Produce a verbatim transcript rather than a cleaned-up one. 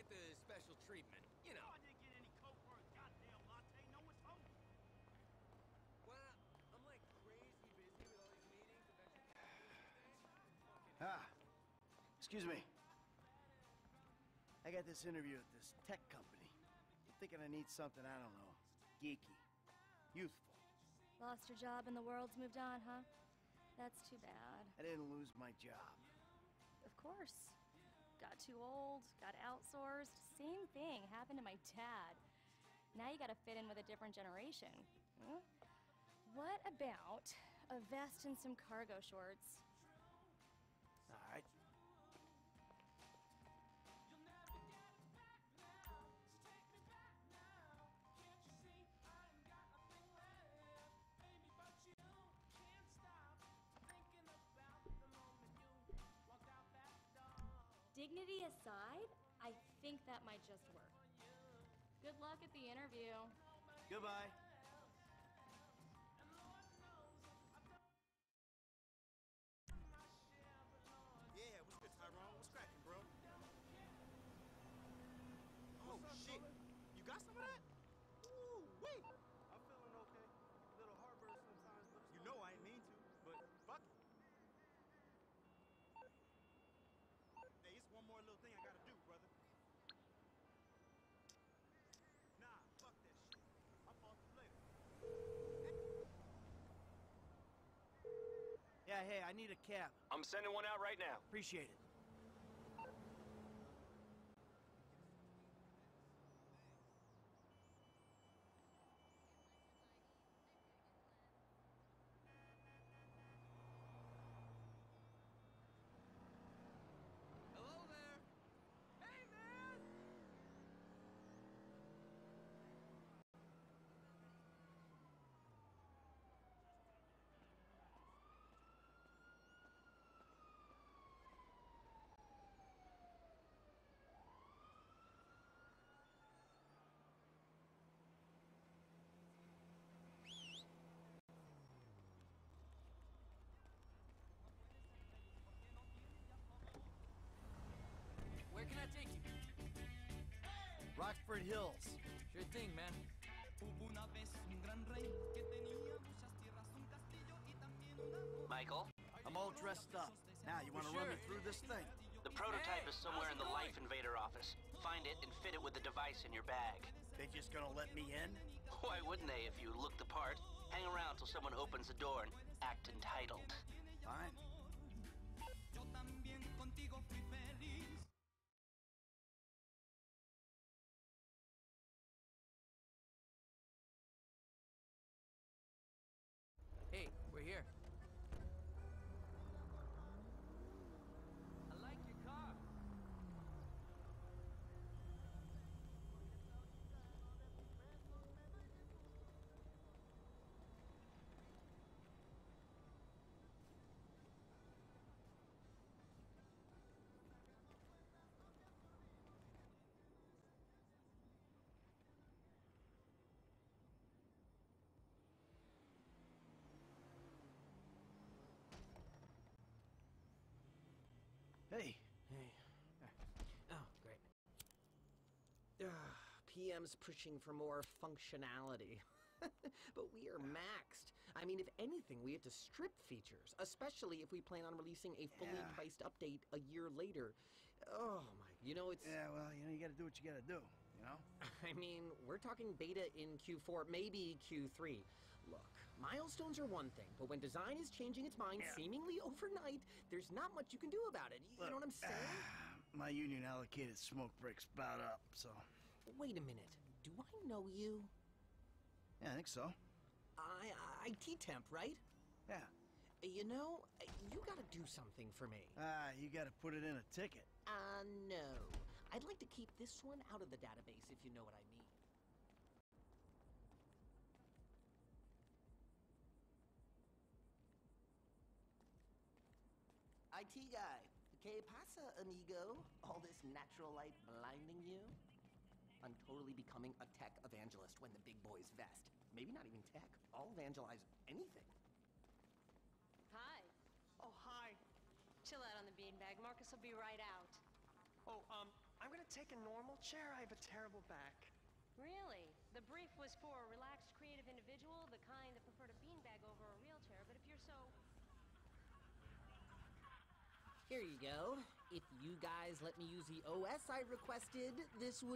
get the special treatment, you know. Oh, I didn't get any coke for a goddamn latte. No one's home. Well, I'm like crazy busy with all these meetings and venture capital these days. Ah, excuse me. I got this interview at this tech company. I'm thinking I need something, I don't know, geeky, youthful. Lost your job and the world's moved on, huh? That's too bad. I didn't lose my job. Of course. Got too old, got outsourced. Same thing happened to my dad. Now you gotta fit in with a different generation. Hmm? What about a vest and some cargo shorts? All right. Dignity aside, I think that might just work. Good luck at the interview. Goodbye. Yeah, what's good, Tyrone? What's cracking, bro? Oh, What's up, shit. brother? You got some of that? Ooh, wait. I'm feeling okay. A little heartburn sometimes, but it's You all know right. I ain't mean to, but fuck it. Hey, it's one more little thing I gotta do, brother. Nah, fuck that shit. I'll follow through later. Yeah, hey, I need a cab. I'm sending one out right now. Appreciate it. Hello there. Hey, man. Where can I take you? Rockford Hills. Sure thing, man. Michael, I'm all dressed up. Now, you want to run me through this thing? the prototype Hey, is somewhere how's in it the going? Life Invader office. Find it and fit it with the device in your bag. They just gonna let me in? Why wouldn't they if you look the part? Hang around till someone opens the door and act entitled. Fine. Hey, we're here. I like your car. Hey. Hey. Oh, great. Ugh, P M's pushing for more functionality. But we are maxed. I mean, if anything, we have to strip features, especially if we plan on releasing a fully Yeah. priced update a year later. Oh my, you know, it's... Yeah, well, you know, you gotta do what you gotta do, you know? I mean, we're talking beta in Q four, maybe Q three. Look, milestones are one thing, but when design is changing its mind Yeah. seemingly overnight, there's not much you can do about it. You Look, know what I'm saying? My union allocated smoke breaks about up, so... Wait a minute. Do I know you? Yeah, I think so. I, I T temp, right? Yeah. You know, you gotta do something for me. Ah, you gotta put it in a ticket. Uh, no. I'd like to keep this one out of the database, if you know what I mean. I T guy. Que pasa, amigo? All this natural light blinding you? I'm totally becoming a tech evangelist when the big boys vest. Maybe not even tech. I'll evangelize anything. Hi. Oh, hi. Chill out on the beanbag. Marcus will be right out. Oh, um, I I'm gonna take a normal chair. I have a terrible back. Really? The brief was for a relaxed, creative individual, the kind that preferred a beanbag over a real chair, but if you're so... Here you go. If you guys let me use the O S I requested, this would